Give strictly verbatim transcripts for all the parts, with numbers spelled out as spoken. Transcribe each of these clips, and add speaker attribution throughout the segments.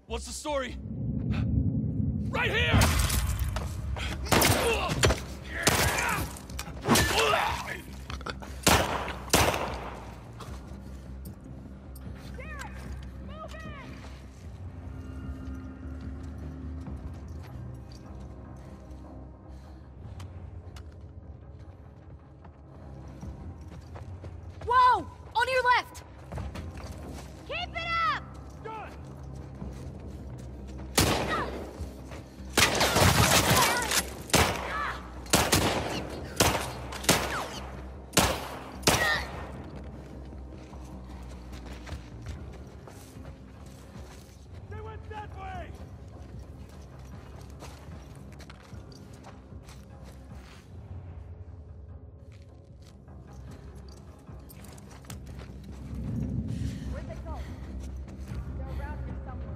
Speaker 1: What's the story? Right here!
Speaker 2: Whoa! On your left! Keep it up!
Speaker 1: Good! They went that way!
Speaker 2: Where'd they go? They're around here somewhere.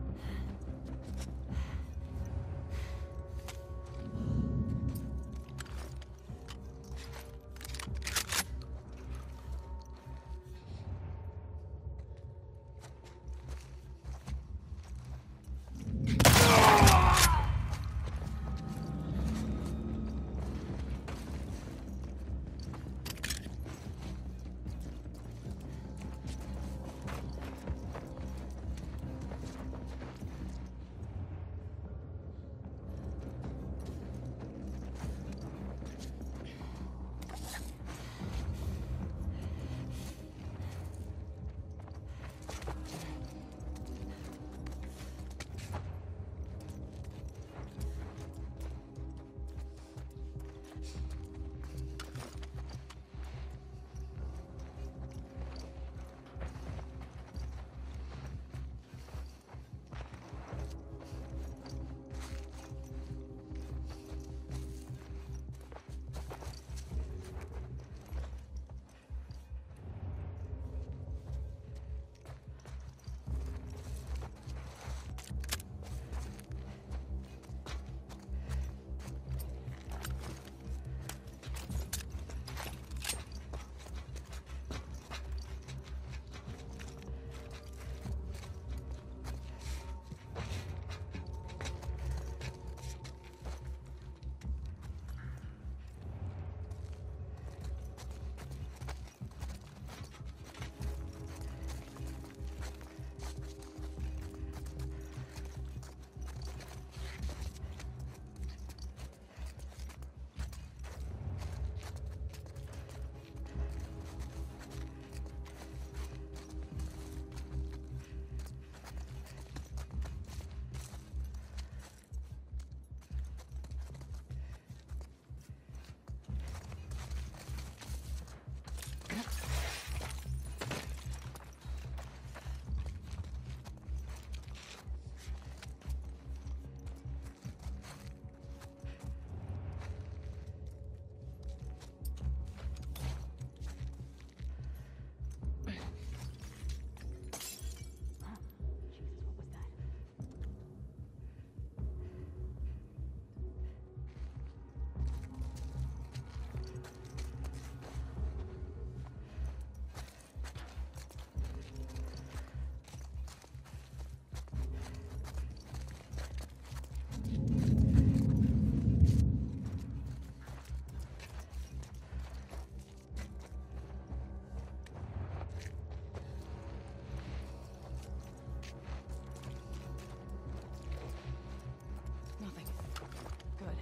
Speaker 2: Nothing. Good.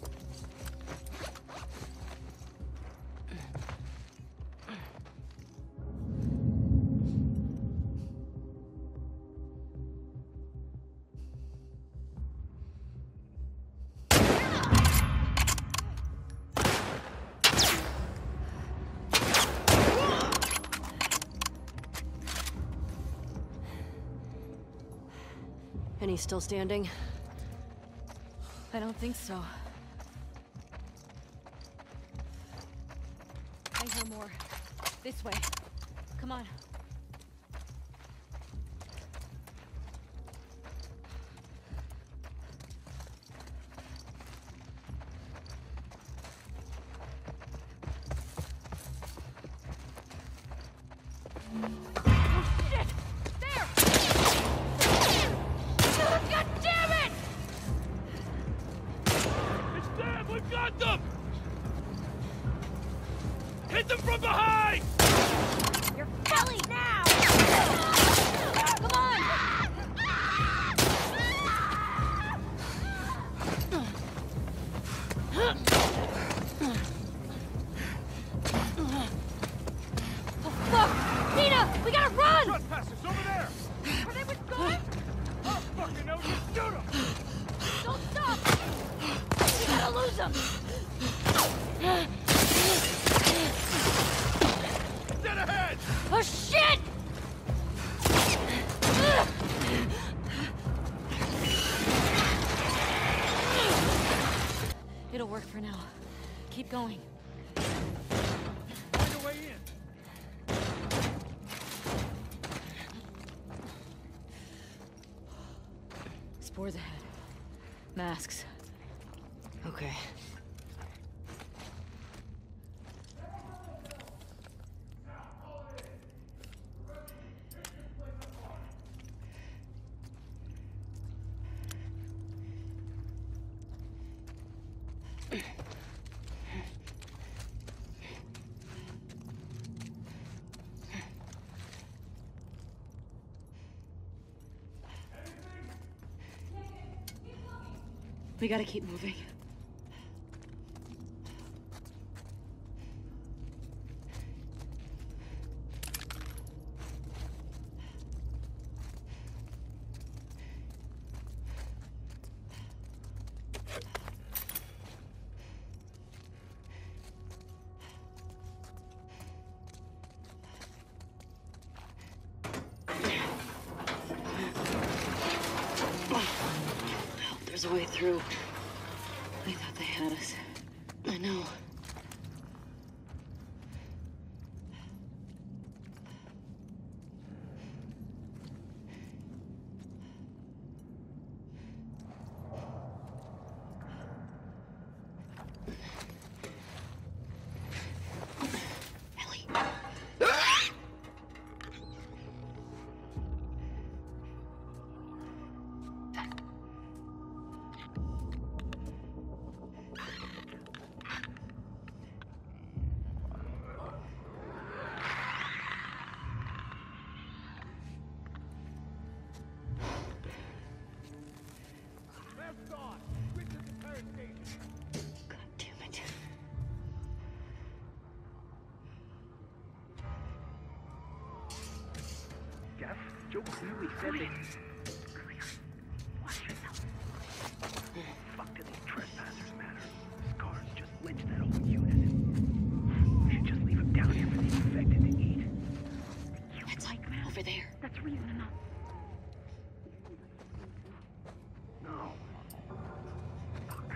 Speaker 2: And he's still standing? I don't think so. I hear more. This way. Come on. Oh shit! There! for now. Keep going.
Speaker 1: Find a way in.
Speaker 2: Spores ahead. Masks. Okay. We gotta keep moving. There's a way through. They thought they had us. I know.
Speaker 3: Joe clearly said they... Watch yourself. Fuck do these trespassers matter? This car's just lynched that whole unit. We should just leave him down here for these infected to eat.
Speaker 2: It's like over there.
Speaker 4: That's reason enough.
Speaker 3: No. Fuck.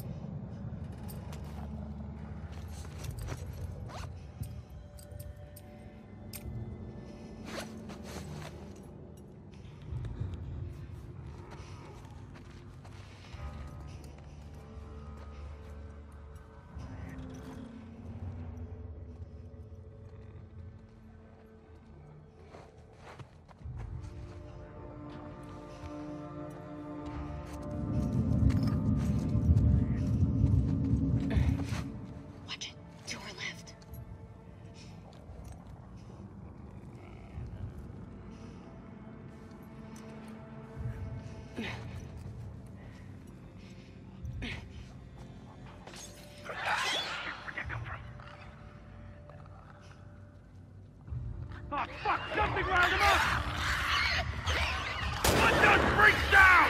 Speaker 1: Oh, fuck! Something round him up! Let that freak down!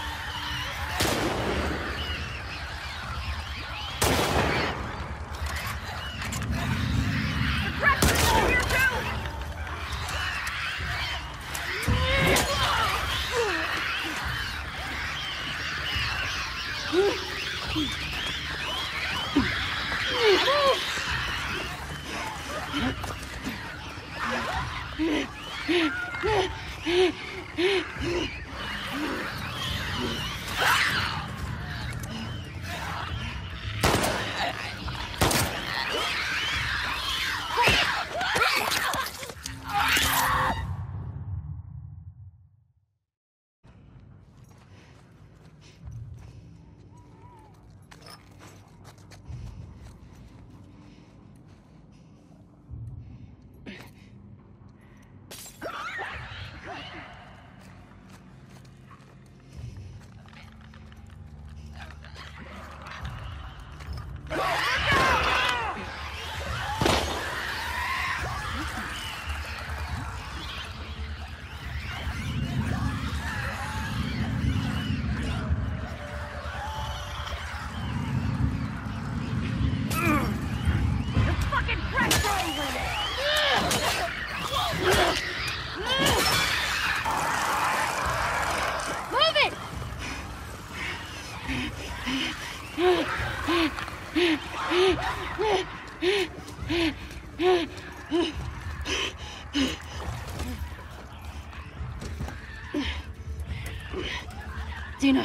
Speaker 4: The Cracker's over here too!
Speaker 2: Dina.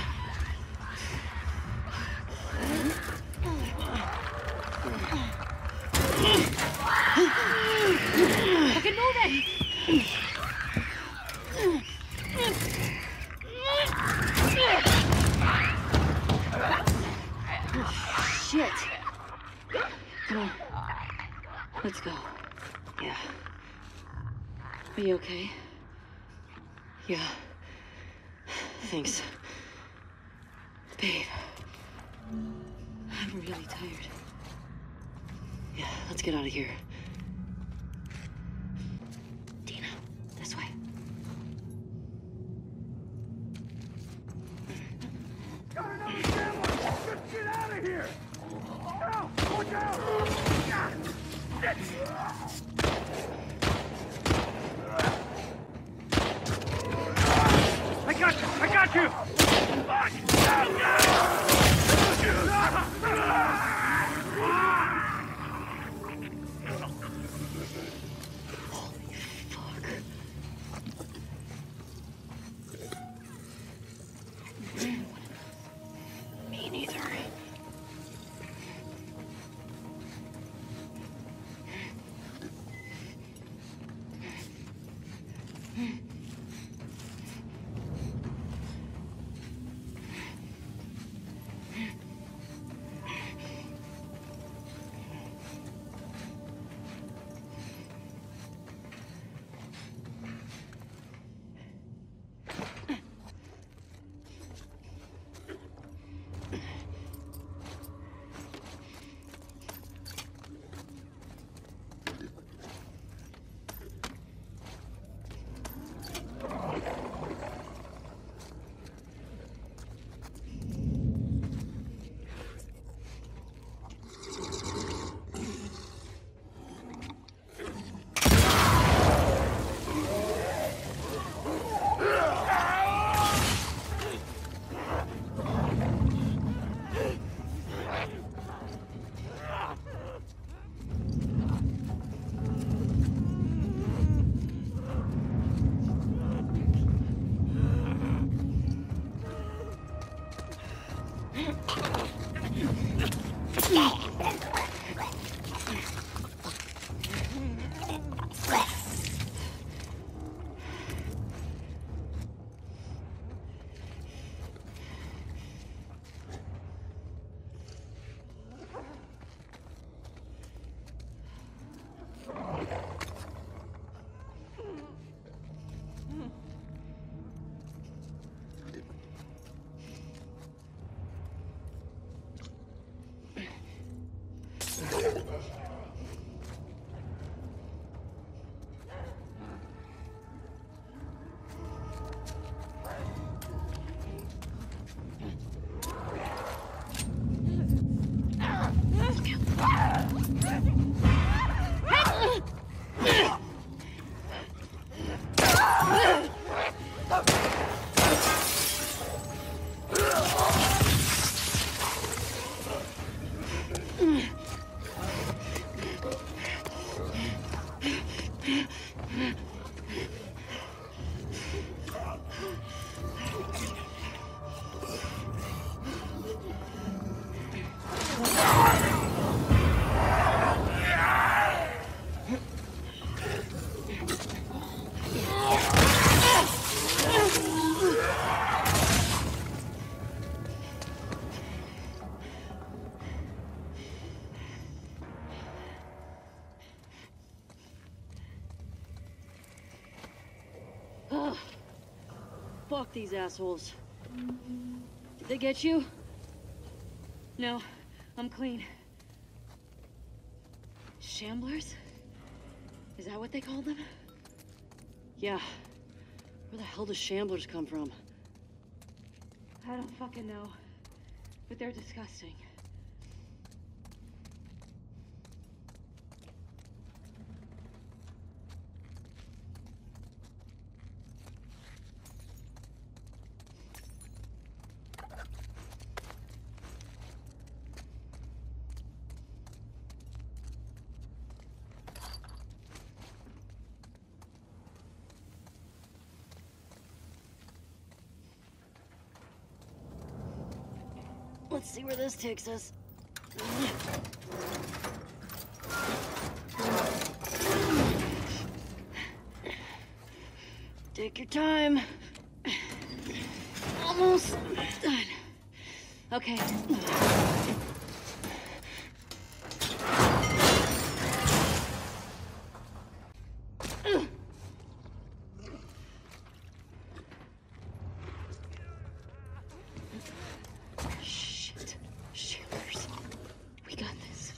Speaker 2: Fucking move it! Shit. Come on. Let's go. Yeah. Are you okay? Yeah. Thanks. Babe. I'm really tired. Yeah, let's get out of here. Dina, this way.
Speaker 1: Got another sandwich! Just get out of here! Now! Watch out! Ah, shit! I got you! I got you! Fuck!
Speaker 2: Holy fuck. Me neither. Oh, fuck these assholes. Did they get you? No, I'm clean. Shamblers? Is that what they call them? Yeah. Where the hell do shamblers come from? I don't fucking know. But they're disgusting. Let's see where this takes us. Take your time. Almost done. Okay. Shit. Shamblers. We got this.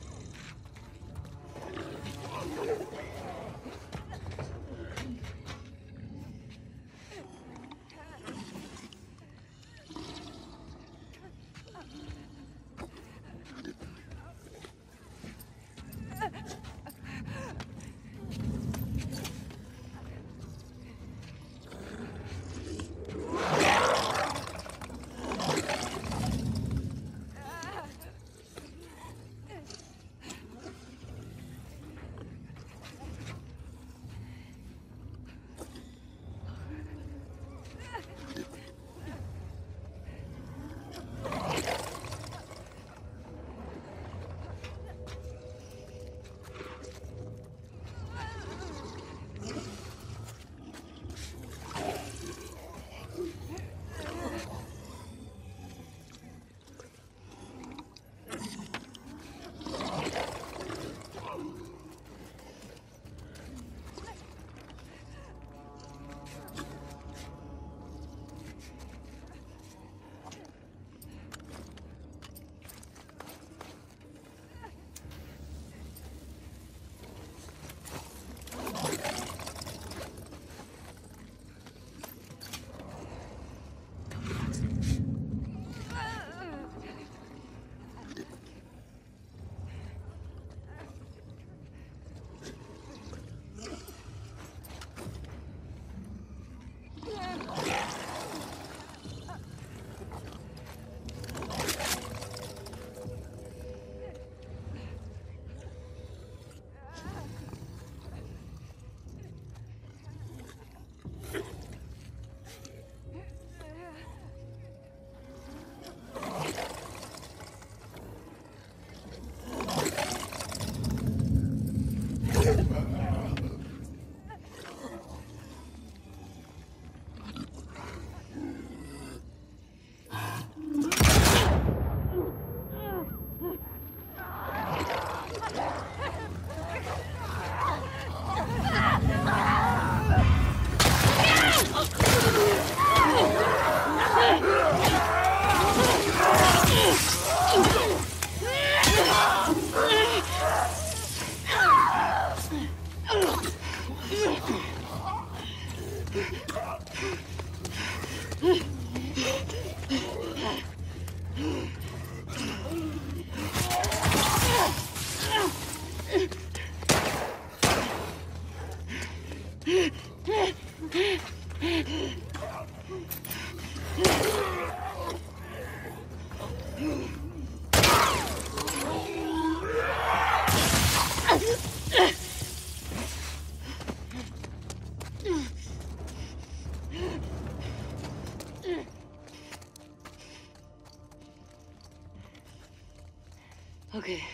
Speaker 2: Okay.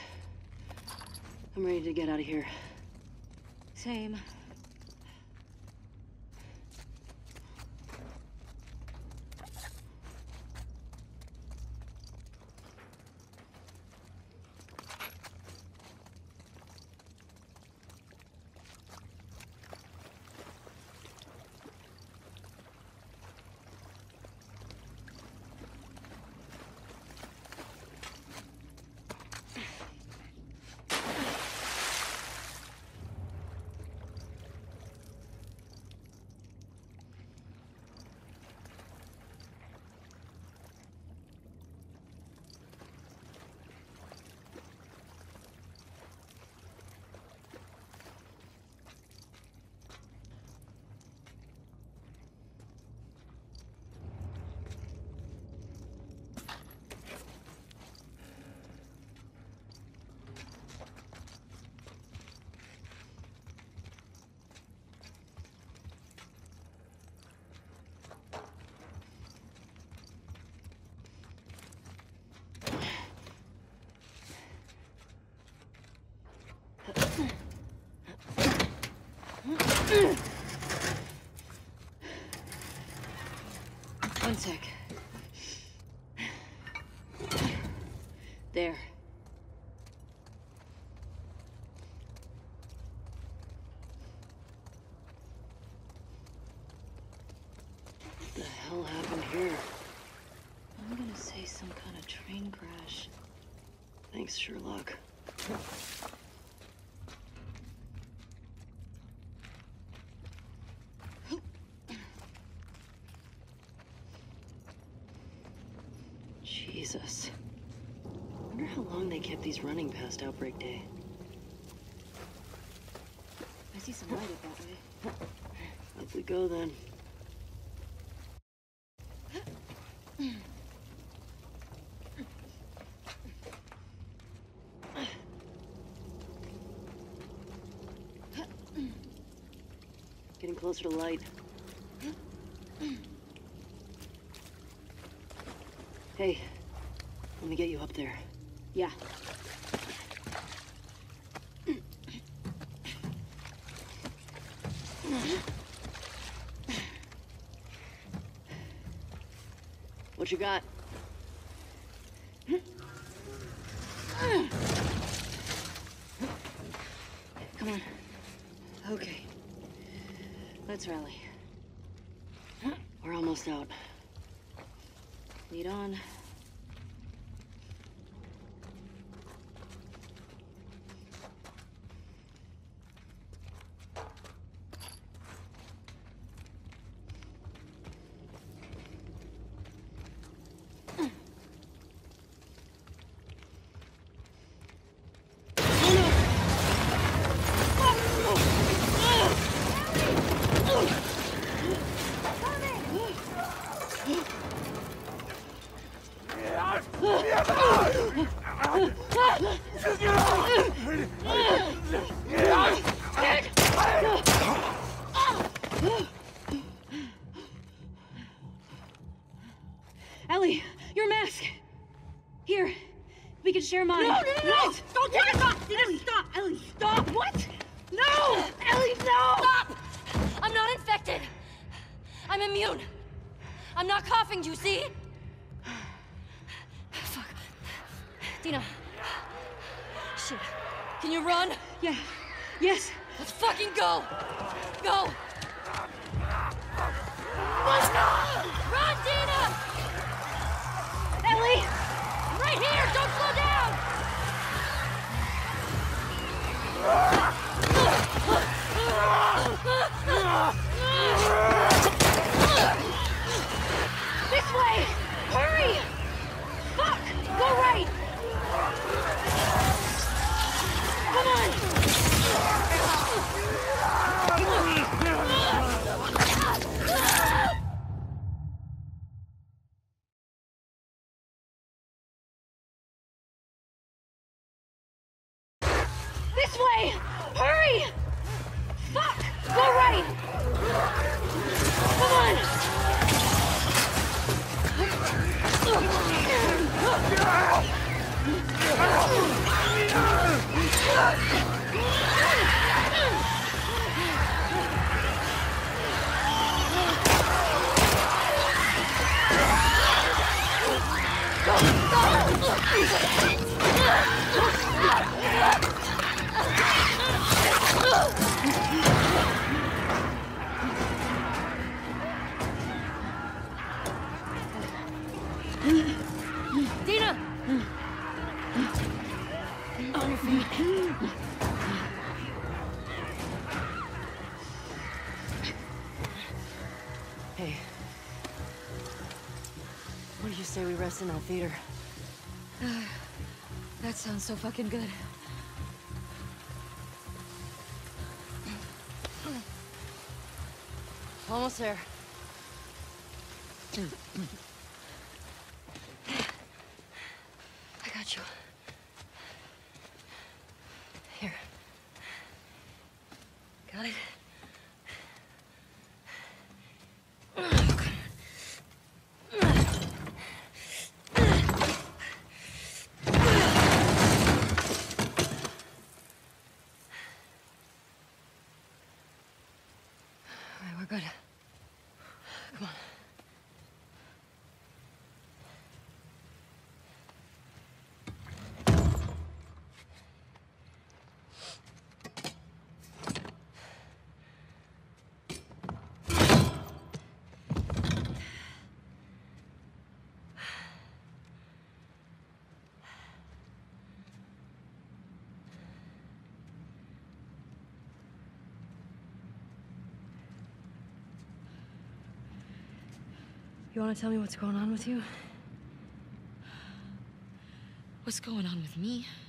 Speaker 2: I'm ready to get out of here.
Speaker 5: Same.
Speaker 2: One sec. There. What the hell happened here? I'm gonna say some kind of train crash. Thanks, Sherlock. Jesus. Wonder how long they kept these running past Outbreak Day. I see some light up that way. Up we go then. Getting closer to light. Hey, let me get you up there. Yeah. What you got? Come on. Okay. Let's rally. We're almost out. Lead on. Ellie, your mask! Here, we can share mine.
Speaker 4: No, no, no, no!
Speaker 2: What?
Speaker 4: Don't take it off! Ellie, stop! Ellie, stop!
Speaker 2: What? No! Ellie, no!
Speaker 4: Stop! I'm not infected. I'm immune. I'm not coughing, do you see? Fuck. Dina. Shit. Can you run?
Speaker 2: Yeah. Yes.
Speaker 4: Let's fucking go! Go! Run, Dina!
Speaker 2: Ellie!
Speaker 4: I'm right here! Don't slow down!
Speaker 2: This way! Hurry! Fuck! Go right! Come on! This way! Hurry! Fuck! Go right! Come on!
Speaker 4: Dina! On your feet.
Speaker 2: Hey. What do you say we rest in that theater?
Speaker 4: That sounds so fucking good.
Speaker 2: Almost there.
Speaker 4: I got you. Here. Got it?
Speaker 2: You want to tell me what's going on with you?
Speaker 4: What's going on with me?